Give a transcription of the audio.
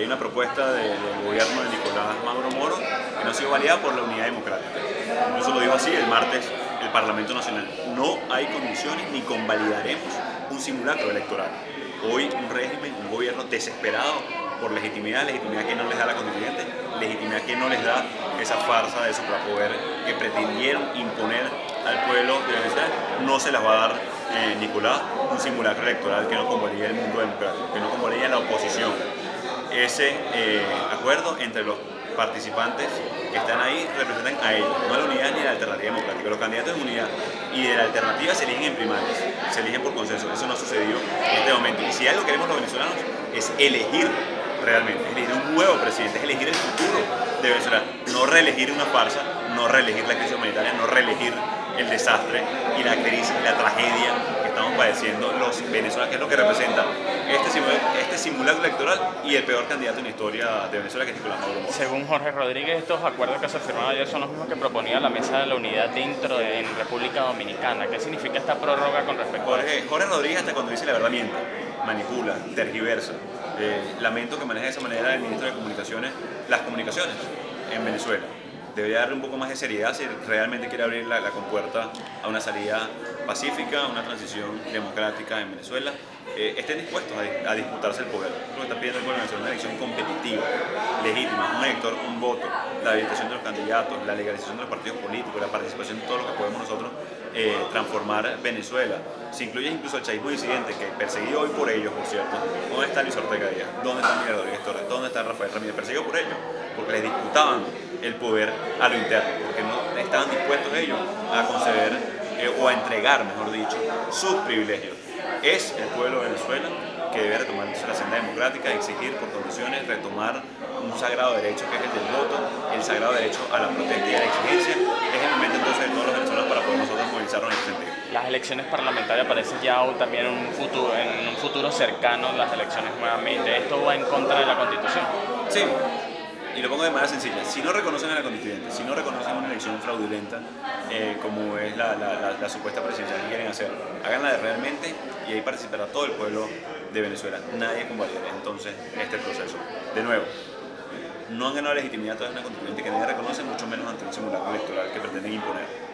una propuesta del gobierno de Nicolás Maduro Moro que no ha sido validada por la unidad democrática. Incluso lo dijo así el martes el Parlamento Nacional. No hay condiciones ni convalidaremos un simulacro electoral. Hoy un régimen, un gobierno desesperado por legitimidad que no les da la constituyente, legitimidad que no les da esa farsa de suprapoder que pretendieron imponer al pueblo de Venezuela, no se las va a dar Nicolás, un simulacro electoral que no convalida el mundo democrático, que no convalida la oposición. Ese acuerdo entre los participantes que están ahí representan a ellos, no a la unidad ni a la alternativa democrática. Los candidatos de unidad y de la alternativa se eligen en primarias, se eligen por consenso. Eso no ha sucedido en este momento. Y si algo queremos los venezolanos es elegir realmente, es elegir un nuevo presidente, es elegir el futuro de Venezuela, no reelegir una farsa, no reelegir la crisis humanitaria, no reelegir el desastre y la crisis, la tragedia que estamos padeciendo los venezolanos, que es lo que representa este simulacro electoral y el peor candidato en la historia de Venezuela, que es Nicolás Maduro Moro. Según Jorge Rodríguez, estos acuerdos que se firmaron ayer son los mismos que proponía la Mesa de la Unidad dentro de República Dominicana. ¿Qué significa esta prórroga con respecto a eso? Jorge Rodríguez, hasta cuando dice la verdad, miente, manipula, tergiversa. Lamento que maneje de esa manera el ministro de Comunicaciones las comunicaciones en Venezuela. Debería darle un poco más de seriedad si realmente quiere abrir la compuerta a una salida pacífica, a una transición democrática en Venezuela. Estén dispuestos a disputarse el poder. Lo que está pidiendo el pueblo venezolano es una elección competitiva, legítima, un elector, un voto, la habilitación de los candidatos, la legalización de los partidos políticos, la participación de todo lo que podemos nosotros transformar Venezuela. Se incluye incluso el chavismo disidente, que perseguido hoy por ellos, por cierto. ¿Dónde está Luis Ortega Díaz? ¿Dónde está Miguel Rodríguez Torres? ¿Dónde está Rafael Ramírez? Perseguido por ellos, porque les disputaban el poder a lo interno, porque no estaban dispuestos ellos a conceder o a entregar, mejor dicho, sus privilegios. Es el pueblo de Venezuela que debe retomar la senda democrática, exigir por condiciones, retomar un sagrado derecho que es el del voto, el sagrado derecho a la protesta y a la exigencia. Es el momento entonces de todos los venezolanos para poder nosotros movilizarnos en ese sentido. Las elecciones parlamentarias parecen ya también en un futuro cercano, las elecciones nuevamente. ¿Esto va en contra de la Constitución? Sí. Y lo pongo de manera sencilla, si no reconocen a la constituyente, si no reconocen una elección fraudulenta como es la supuesta presidencial que quieren hacer, háganla de realmente y ahí participará todo el pueblo de Venezuela. Nadie convalidará entonces este proceso. De nuevo, no han ganado legitimidad todavía una constituyente que nadie reconoce, mucho menos ante un simulacro electoral que pretenden imponer.